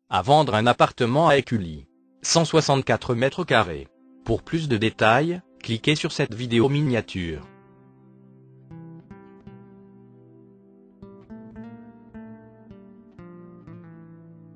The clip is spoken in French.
À vendre un appartement à Écully. 164 mètres carrés. Pour plus de détails, cliquez sur cette vidéo miniature.